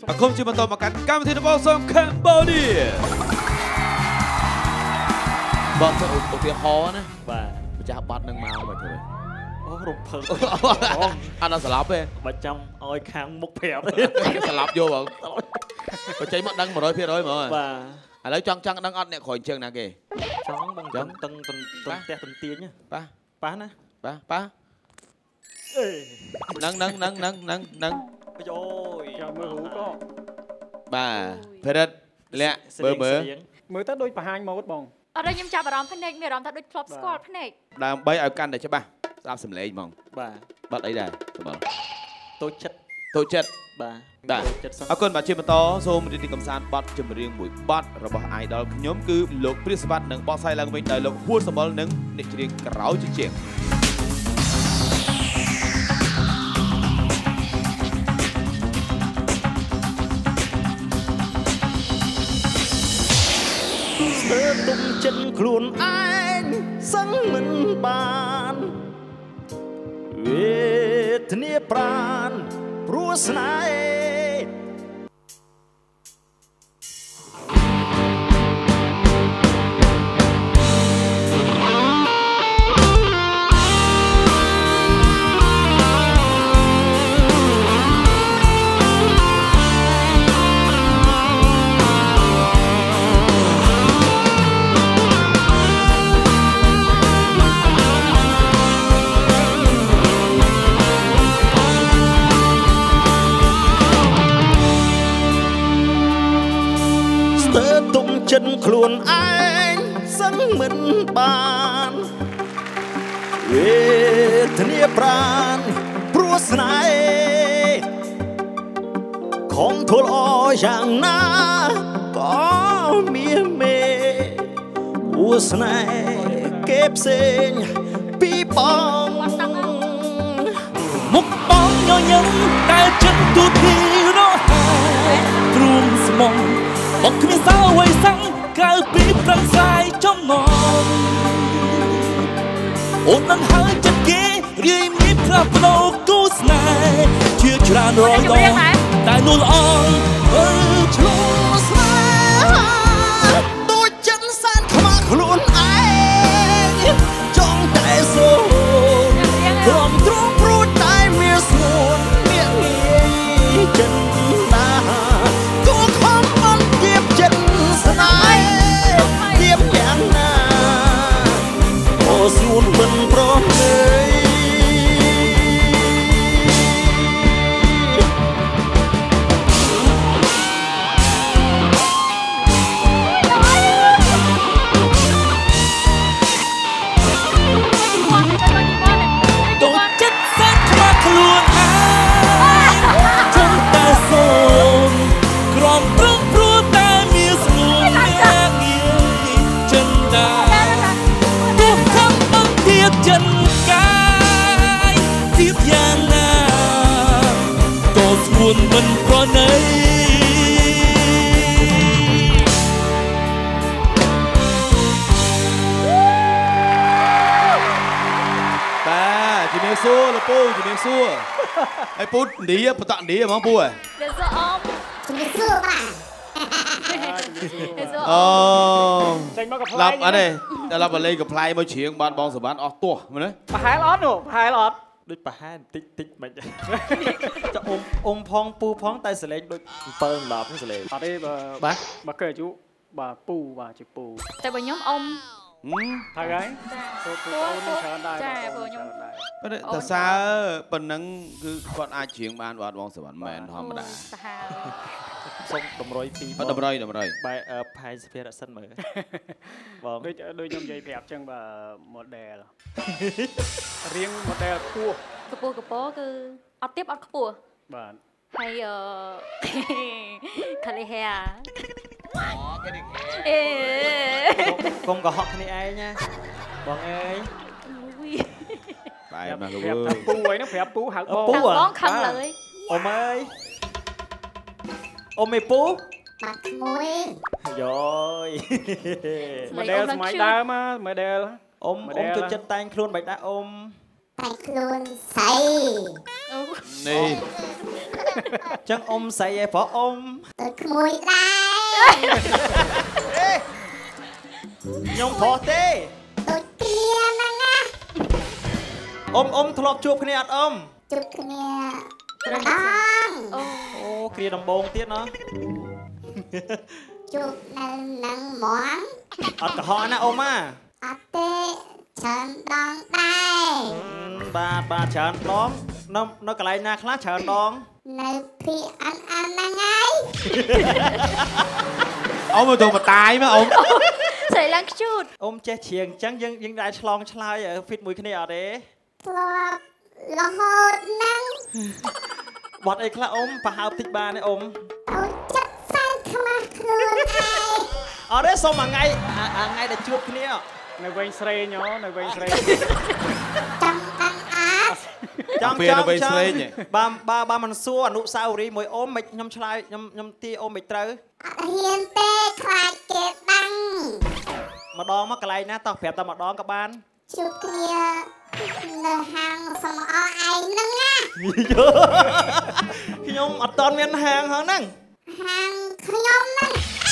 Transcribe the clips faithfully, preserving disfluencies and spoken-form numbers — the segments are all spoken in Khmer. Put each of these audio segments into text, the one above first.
អរគុណជាបន្តមកកាន់កម្មវិធីរបស់សូមកម្ពុជាបងទៅឧទាហរណ៍ណាបាទម្ចាស់បាត់នឹងមកមកធ្វើអូរំភើបអត់ដល់ស្លាប់ទេបើចាំឲ្យខាងមុខប្រាប់ស្លាប់យកបងបើចេញមកដឹងmột trăm phần trămហ្មងបាទឥឡូវចង់ចង់ដឹងអត់អ្នកក្រោយជើងណាគេចង់បងចង់តឹងតឹងផ្ទះទន្ទាញប៉ះប៉ះណាប៉ះប៉ះនឹងនឹងនឹងនឹងនឹងនឹងអូយចាំមើលរូបក៏បាទភរិតលាក់មើលមើលមើលទៅដូចបង្ហាញម៉ូតបងអត់ខ្ញុំចាប់អារម្មណ៍ភ្នែកមានអារម្មណ៍ថាដូចធ្លាប់ស្គាល់ភ្នែកដើម្បីឲ្យកាន់តែច្បាស់ស្ដាប់សំឡេងហ្មងបាទបាត់អីដែរបងតូចចិត្តតូចចិត្តបាទបាទអរគុណបាទជាបន្តសូមរីករាយកំសាន្តបទចម្រៀងមួយបទរបស់ idol ខ្ញុំគឺលោកព្រាសវត្តនិងបកស្រាយឡើងវិញដោយលោកហួរសម្បល់និងអ្នកច្រៀងក្រៅជាជាងស្ទើរទុំចិត្តខ្លួនឯងសឹងមិនបានវេទនាប្រានព្រោះស្នេហ៍ចិត្តខ្លួនឯងសឹងមិនបានវេទនាប្រានព្រោះស្នេហ៍ខំធ្វើល្អយ៉ាងណាក៏មានមេព្រោះស្នេហ៍គេផ្សេងពីបងមុខបងញញឹមតែចិត្តទូទីរហ័សទ្រូងស្មងអត់គ្មានសៅអ្វីសឹងក្រៅពីប្រឹងស្រាយចំណងអូននឹងហើយចិត្តគេរាយមានផ្លាស់ប្ដូរគូស្នេហ៍ជាច្រើនរយដងតែនោះល្អអើឆ្លងស្នេហ៍ដូចចិត្តសែនខ្មាស់ខ្លួនឯងចង់តែសូមព្រមទ្រង់ព្រួតតែមានស្ងួនមានងាយចិត្តណាទូខំមិនទៀបចិត្តស្នេហ៍ទៀបយ៉ាងណាអូស្ងួនមិនប្រមទេមិនប្រណីបាទជំរាបសួរលោកពូជំរាបសួរហើយពូនីបតនីហ្មងពូហ៎ជំរាបសួរអមជំរាបសួរបាទអូចេញមកកំ pl អត់ទេដល់ឡប់លេងកំ pl មកច្រៀងបានបងសវណ្ណអស់ទោះមើលប្រហែលអត់នោះប្រហែលអត់ដូចប្រហែលតិចតិចមិនចាអ៊ំអ៊ំផងពូផងតែសលេងដូច7 10ហ្នឹងសលេងអត់ទេបើបាទបើគេអាយុបាទពូបាទជាពូតែបើខ្ញុំអ៊ំហើយហើយពូពូអូនច្រើនដែរចាពូខ្ញុំប៉ុន្តែតើសើប៉ុណ្ណឹងគឺគាត់អាចច្រៀងបានបាទបងសវណ្ណមែនធម្មតាសាហាវសុំតម្រុយពីតម្រុយតម្រុយបែផែសុភារសិនមើលបងដូចដូចខ្ញុំនិយាយប្រាប់ចឹងបាទ model រៀង model ខ្ពស់ខ្ពស់កពស់គឺអត់ទៀបអត់ខ្ពស់បាទហើយអឺ curly hair អូគេនេះអេកុំកុំកុហកគ្នាឯងណាបងអើយបែរមកលោកប្រាប់ពូអីហ្នឹងប្រាប់ពូហៅបងបងខឹងលើយអ៊ំអើយអ៊ំឯពូបាត់មួយយោយ model សម័យដើម model អ៊ំអ៊ំទៅចិត្តតែងខ្លួនបាច់ដែរអ៊ំតែងខ្លួនស្អីนี่จังอมใส่พออมขโมยได้ยงพอเต้ตัวเกลียนังอ่ะอมอมทลบจูบគ្នាអត់អมจูบគ្នាត្រដងអូគ្រាដំបងទៀតណាจูบនៅនឹងហ្មងអត់កុហកណាអមអាអត់ទេច្រើនដងដែរបាទបាទច្រើនដងនៅនៅកន្លែងណាខ្លះច្រើនដងនៅពីអានអានហ្នឹងហើយអមទៅមកតាយមកអមស្រីឡើងខ្ជូតអមចេះច្រៀងអញ្ចឹងយើងយើងដែរឆ្លងឆ្លើយហ្វីតមួយគ្នាអត់ទេធ្លាប់រហូតហ្នឹងបត់អីខ្លះអមប្រហើបតិចបានទេអមអូចិត្តសែនខ្មាស់ខ្លួនឯងអត់ទេសុំមួយថ្ងៃអាថ្ងៃដែលជួបគ្នានៅវិញស្រេងហ៎នៅវិញស្រេងចាំតាំងអាចចាំចាំចាំបើបើបើមិនសួរអនុស្សាវរីយ៍មួយអូមមិនខ្ញុំឆ្លើយខ្ញុំខ្ញុំទីអូមមិនត្រូវអត់ហ៊ានទេខ្លាចគេដឹងម្ដងមកកន្លែងណាតោះប្រាប់តែម្ដងក៏បានជួបគ្នានៅហាងសំអល់ឯងហ្នឹងណាខ្ញុំអត់តន់មានហាងហ្នឹងហាងខ្ញុំហ្នឹង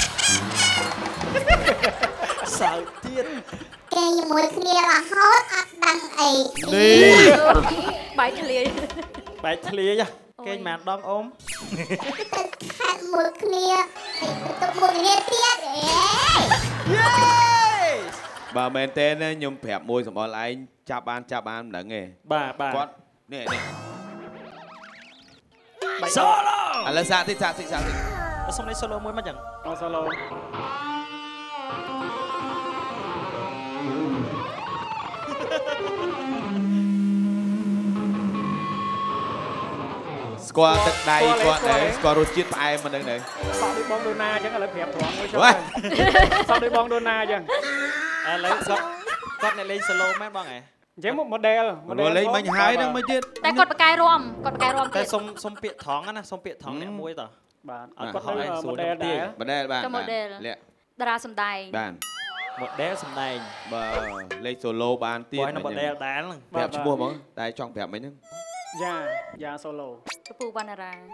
សើទៀតគេជាមួយគ្នារហូតអត់ដឹងអីនេះបែកធ្លាយបែកធ្លាយគេមិនដងអូមខាត់មួយគ្នាទៅមួយគ្នាទៀតអេយេបើមែនទេខ្ញុំប្រាប់មួយសម្បល់ឯងចាប់បានចាប់បានមិនដឹងទេបាទបាទគាត់នេះនេះសូឡូឥឡូវសាកតិចសាកតិចសាកតិចសុំលេងសូឡូមួយមកចឹងអូសូឡូស្គាល់ទឹកដៃគាត់ទៅស្គាល់រសជាតិផ្អែមមិនដឹងទៅសក់ដូចបងដូណាអញ្ចឹងឥឡូវប្រាប់ត្រង់មួយចុះសក់ដូចបងដូណាអញ្ចឹងឥឡូវគាត់គាត់អ្នកលេងសូឡូមែនបងហ៎អញ្ចឹង model model លេងមិញហើយនឹងមួយទៀតតែគាត់បកកាយរួមគាត់បកកាយរួមទៀតតែសុំសុំពាក្យត្រង់ណាសុំពាក្យត្រង់អ្នកមួយតោះបាទគាត់នៅ model ដែរ model បាទ model តារាសម្ដែងបាទ model សម្ដែងបើលេង solo បានទៀតហើយ model ដែរហ្នឹងប្រាប់ឈ្មោះហ្មងតែចង់ប្រាប់មិញហ្នឹងយ៉ាយ៉ា solo ពពូវណ្ណារា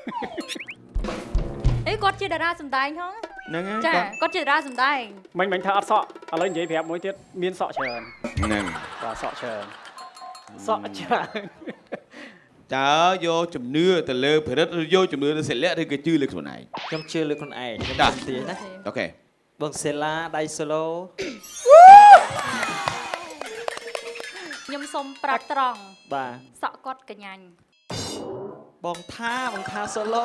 អីគាត់ជាតារាសម្ដែងហ៎ហ្នឹងហើយចាគាត់ជាតារាសម្ដែងមិញមិញថាអត់សក់ឥឡូវនិយាយប្រាប់មួយទៀតមានសក់ច្រើនហ្នឹងបាទសក់ច្រើនសក់ច្រើនតើយកជំនឿទៅលើផលិតឬយកជំនឿទៅសិលៈឬក៏ជឿលើខ្លួនឯងខ្ញុំជឿលើខ្លួនឯងខ្ញុំទីណាអូខេបងសេឡាដៃ solo ខ្ញុំសុំប្រាប់ត្រង់បាទសក់គាត់កញ្ញាញ់បងថាបងថា solo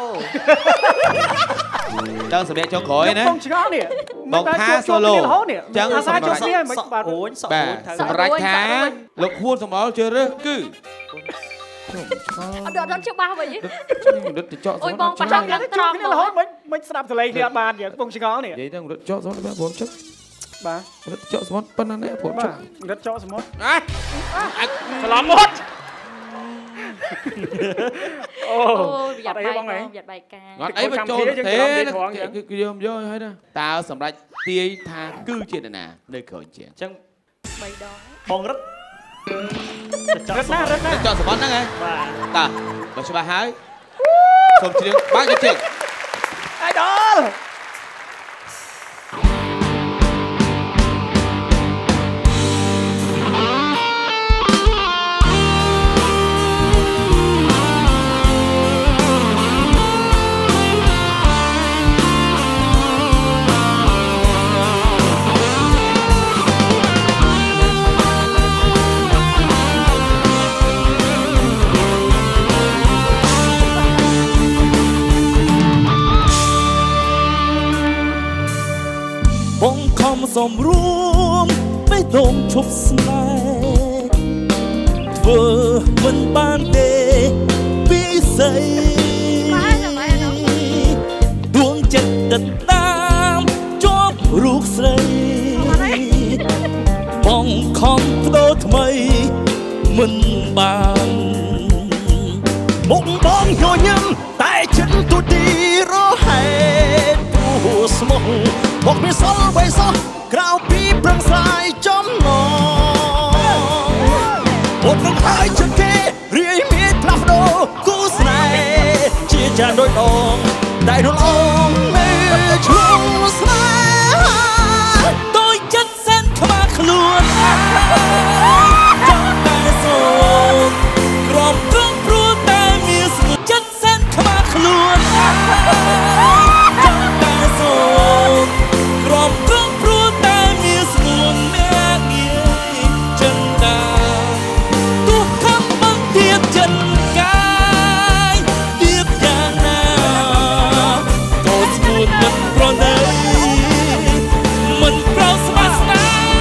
ដល់សម្រាប់ចុងក្រោយណាបងឆ្ងល់នេះបងថា solo ចឹងអាសាជួយគ្នាមិនបាទអូនសក់អូនថាសម្រាប់ថាលោកខួនសម្បល់ជឿរើសគឺខ្ញុំឆ្ងល់អត់អត់ច្បាស់វិញរត់ទៅចកអូយបងប្រចាំឡើងត្រង់រហូតមិនមិនស្ដាប់សលេងគ្នាអត់បានយើងបងឆ្ងល់នេះនិយាយទៅរត់ចកសមុទ្របាទបងចឹងបាទរត់ចកសមុទ្រប៉ុណ្ណានេះបងចឹងរត់ចកសមុទ្រអ่ะច្រឡំមុតអូវាបែកបងវាបែកការអត់អីបញ្ចូលទេគឺយកយកហើយណាតើសម្រាប់ទាយថាគឺជានរណានៅក្រោយជាងអញ្ចឹងបីដងបងរត់រត់ណារត់ណាចកសមុទ្រហ្នឹងហ៎បាទតើបើច្បាស់ហើយសូមជ្រៀងបាក់ជិះអៃដលបងខំសំរួមไม่ต้องឈប់ស្នេហ៍ធ្វើមិនបានទេពិសេសដួងចិត្តដិតដាមជាប់រូបស្រីបងខំបដូរថ្មីមិនបានមុខបងញញឹមតែចិត្តទូទីរហែកព្រោះស្មោះមកមានសល់បីសោះក្រៅពីប្រឹងស្រាយចំណងអូននឹងហើយចិត្តគេរាយមានផ្លាស់ប្ដូរចាដូចដងតែរលងនៅឈ្មោះស្នេហាដូចចិត្តសែនខ្មាស់ខ្លួនចង់តែសូមក្រំត្រង់ព្រោះតែមានស្ងួនចិត្តសែនខ្មាស់ខ្លួនចង់តែសូមក្រំត្រង់ព្រោះតែមានស្ងួនអ្នកងាយចិនដាទោះខំបង្ទៀបចិនកាយទៀបយ៉ាងណាក៏ស្ងួនមិនប្រណីមិនប្រោស្មាស្នា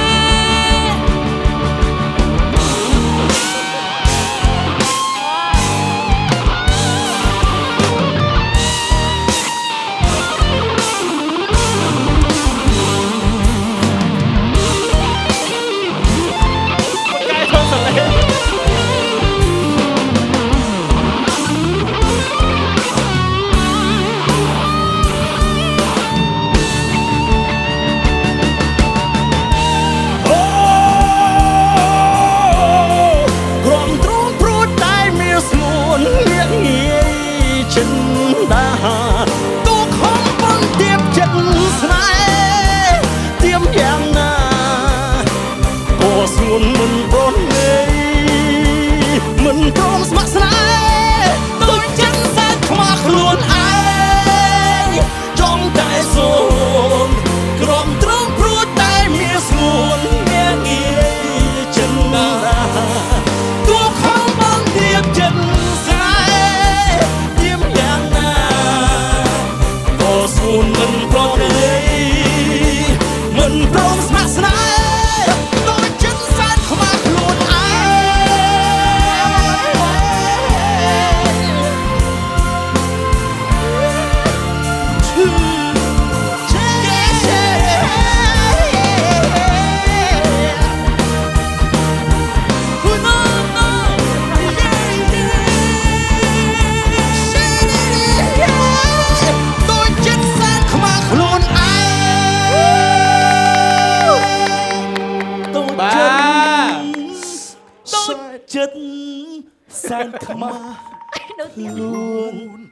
ចិត្តសែនខ្មាស់ខ្លួន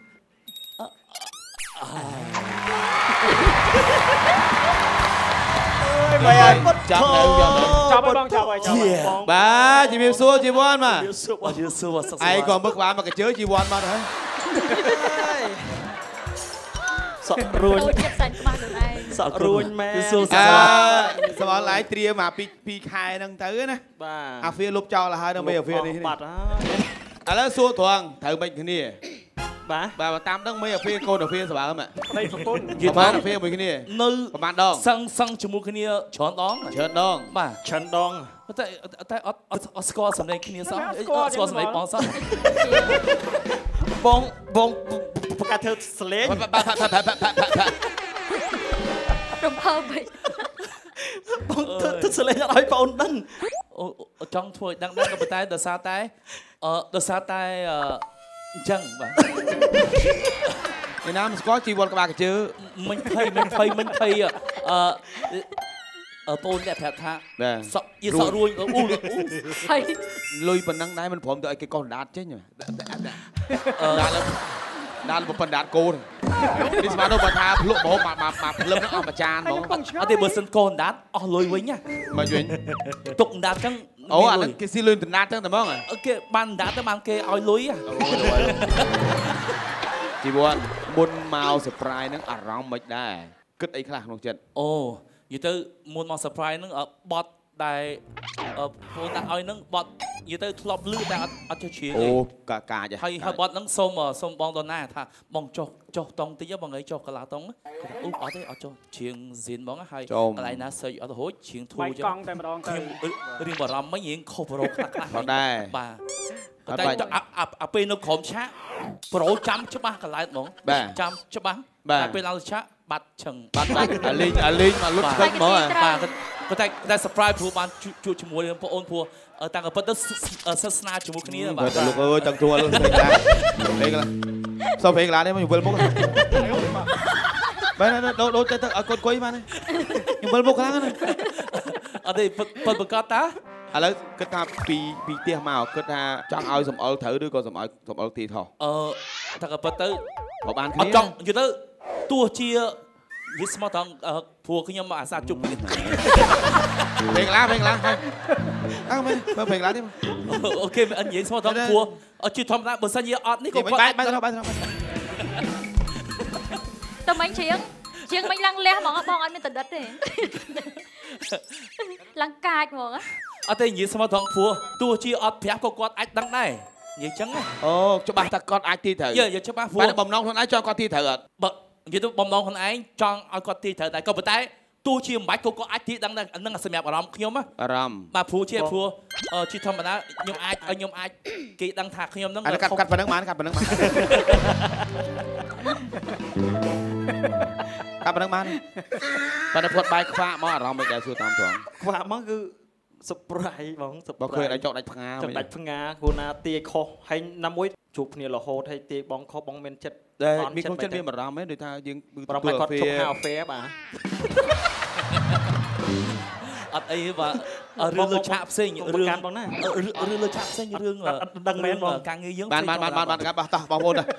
បាយចាប់នៅយ៉ាងណាចាប់បងចាប់ហើយចាប់បងបាទជំរាបសួរជីវ័នបាទជំរាបសួរជំរាបសួរសុខសប្បាយឯងក៏មើលក្បាលមកកញ្ជើជីវ័នមកហើយសក់រួញចិត្តសែនខ្មាស់ខ្លួនឯងសក់រួញមែនសួរសាសវល់ឡាយត្រៀមមកពីពីខែហ្នឹងទៅណាបាទអាហ្វៀលុបចោលហើយនៅមេអាហ្វៀនេះបាត់ហើយឥឡូវសួរត្រង់ត្រូវមិនគ្នាបាទបាទតាមដឹងមេអាហ្វៀកូនអាហ្វៀស្បើមកនៃប្រពន្ធយល់បានអាហ្វៀមួយគ្នានៅប្រហែលដងសឹងសឹងជាមួយគ្នាច្រើនដងច្រើនដងបាទច្រើនដងតែតែអត់អត់ស្គាល់សម្លេងគ្នាសោះអត់ស្គាល់សម្លេងបងសោះបងបងប្រកាសធ្វើសលេងរំភើបពេកបងធ្វើសលេងអត់ឲ្យបងដឹងអូចង់ធ្វើឲ្យដឹងដឹងក៏ប៉ុន្តែដោយសារតែអឺដោយសារតែអញ្ចឹងបាទឯណាមិនស្គាល់ជីវ័នក្បាលកញ្ជើមិញភ័យមិញភ័យមិញភ័យអឺអឺបងអ្នកប្រាប់ថាសក់យីសក់រួញអូហើយលុយប៉ុណ្ណឹងដែរមិនព្រមទៅឲ្យគេកោះដាតចេញអឺដាតដាតប៉ុណ្ដាតគោនេះស្មានទៅបើថាភ្លុកបោមកមកភ្លឹមហ្នឹងអស់មួយចានហ្មងអត់ទេបើសិនកោះដាតអស់លុយវិញណាមកវិញទុកដាតចឹងអូអាហ្នឹងគេស៊ីលុយដាតចឹងតែហ្មងគេបានដាតទៅបានគេឲ្យលុយជីវ័នមុនមក surprise ហ្នឹងអារម្មណ៍មិនដែរគិតអីខ្លះក្នុងចិត្តអូនិយាយទៅមុនមក surprise ហ្នឹងបត់ដែលបងដាក់ឲ្យហ្នឹងបត់និយាយទៅធ្លាប់លឺតែអត់អត់ចេះច្រៀងអូកាកាចហើយហើយបត់ហ្នឹងសុំសុំបងដុនណាថាបងចុះចុះតង់តិចបងអីចុះកន្លះតង់អូអត់ទេអត់ចុះច្រៀងស៊ីនបងហើយកន្លែងណាសើចអត់ទៅរួចច្រៀងធូរចឹងកង់តែម្ដងទៅរៀងបារម្ភមិញរៀងខុសប្រូខ្លះខ្លះអត់ដែរបាទតែអាពេលនៅក្រុមឆាកប្រូចាំច្បាស់កន្លែងហ្មងចាំច្បាស់តែពេលដល់ឆាកបាត់ឆឹងបាត់បាត់អាលីងអាលីងមកលុតស្ពេចហ្មងបាទតែតែ surprise ព្រោះបានជួបជាមួយបងប្អូនព្រោះតាំងពីពិតទៅសិស្សស្នាជាមួយគ្នាបាទលោកអើយតាំងជួលពេកឡាពេកឡាសោះពេកឡានេះមកវិលមុខបាទដូរដូរទៅឲ្យកូនគួយបានខ្ញុំវិលមុខខ្លាំងណាស់អត់ទេពិតប្រកាសតាឥឡូវគិតថាពីពីផ្ទះមកគិតថាចង់ឲ្យសំអល់ត្រូវឬក៏សំអល់សំអល់ទីថោះអឺតាំងពីពិតទៅបបានគ្នាអត់ចង់និយាយទៅទោះជាយីស្មោះថងព្រោះខ្ញុំមកអាសាជុំនេះเพลงล้าเพลงล้าអើមិនមើលเพลงล้าនេះអូខេអញនិយាយស្មោះថងព្រោះជាធម្មតាបើសិនជាអត់នេះក៏គាត់បាយបាយទៅបាយទៅតើមិញជាងជាងមិញឡើងលះហ្មងបងអត់មានតដិតទេឡើងកាចហ្មងអត់ទេនិយាយស្មោះថងព្រោះទោះជាអត់ប្រាប់ក៏គាត់អាចដឹងដែរនិយាយចឹងអូច្បាស់ថាគាត់អាចទីត្រូវយើច្បាស់ព្រោះបំណងខ្លួនឯងចង់គាត់ទីត្រូវអត់បើនិយាយទៅបំណងខ្លួនឯងចង់ឲ្យគាត់ទីត្រូវតែក៏ប៉ុន្តែទោះជាមិនបាច់ក៏គាត់អាចទីដឹងដែរនឹងសម្រាប់អារម្មណ៍ខ្ញុំណាអារម្មណ៍បាទព្រោះជាព្រោះជាធម្មតាខ្ញុំអាចឲ្យខ្ញុំអាចគេដឹងថាខ្ញុំនឹងកាត់កាត់ប៉ុណ្្នឹងបានកាត់ប៉ុណ្្នឹងបានកាត់ប៉ុណ្្នឹងបានបើតែគាត់បាយខ្វាក់មកអារម្មណ៍មិនដែលសួរតាមត្រង់ខ្វាក់មកគឺsurprise បងបើឃើញឲ្យចោកដាច់ផ្ងាចោកដាច់ផ្ងាគូណាទាយខុសហើយណាមួយជួបគ្នារហូតហើយទាយបងខុសបងមានចិត្តមានក្នុងចិត្តមានអារម្មណ៍ទេដូចថាយើងប្រហែលគាត់ជប់ហៅ fair បាទអត់អីបាទរឿងលើឆាកផ្សេងរឿងកាត់បងណារឿងលើឆាកផ្សេងរឿងដឹងមែនបងការងារយើងបានបានបានបានកាត់បោះតោះបងប្អូនឥឡូវ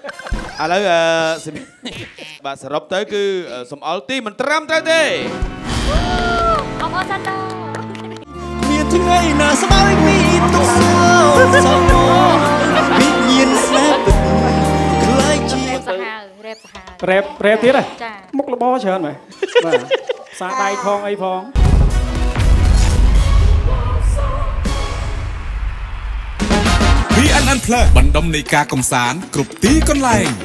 បាទសរុបទៅគឺសំអល់ទីមិនត្រឹមត្រូវទេអបអរសាទរមានថ្ងៃណាស្បើយមានទុកសោសំណវិញ្ញាណស្នេហ៍ពិតខ្លាយជាសាហាវរ៉េបសាហាវរ៉េបរ៉េបទៀតហ៎ចាមុខរបរច្រើនមែនបាទសាដៃផងអីផងវី អេន Unplugged បណ្ដុំនៃការកំសាន្តគ្រប់ទីកន្លែង